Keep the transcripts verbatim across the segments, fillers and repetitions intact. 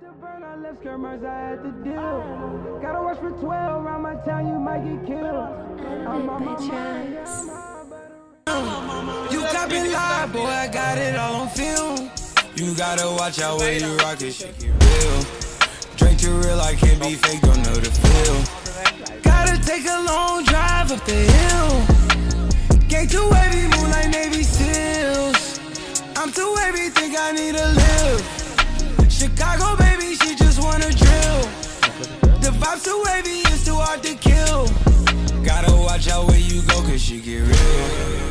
burn, I left skirmers, I had to deal. Gotta watch for twelve, around my town you might get killed. I'm on my mind. You got me live, boy, I got it all on film. You gotta watch out where you rock it, shit get real. Drink too real, I can't be fake, don't know the feel. Gotta take a long drive up the hill. Gate too wavy, move like Navy SEALs. I'm too wavy, think I need to live. Chicago, baby, she just wanna drill. The vibe's too wavy, it's too hard to kill. Gotta watch out where you go, cause she get real.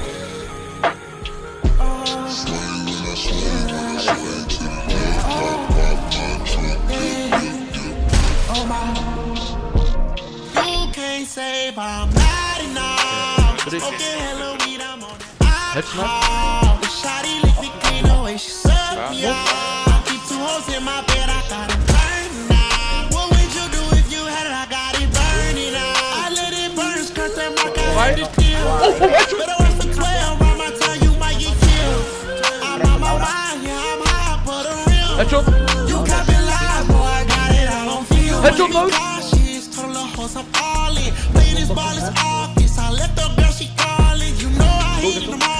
You can't save, I'm not enough. Okay, hello, weed, I'm on it. The shawty lick me clean the way she sucked me up. Keep two hoes in my bed, I got it burning now. What would you do if you had it? I got it burning out. I let it burn, cause that mark I had to kill. Better watch for twelve, around my time you might get killed. I'm on my mind, yeah, I'm high, but a real. You got me live, boy, I got it all on film. Headshot mode. Total horse, I'm all in. Playing this ball is office. I left the girl, she calling. You know I hit them all.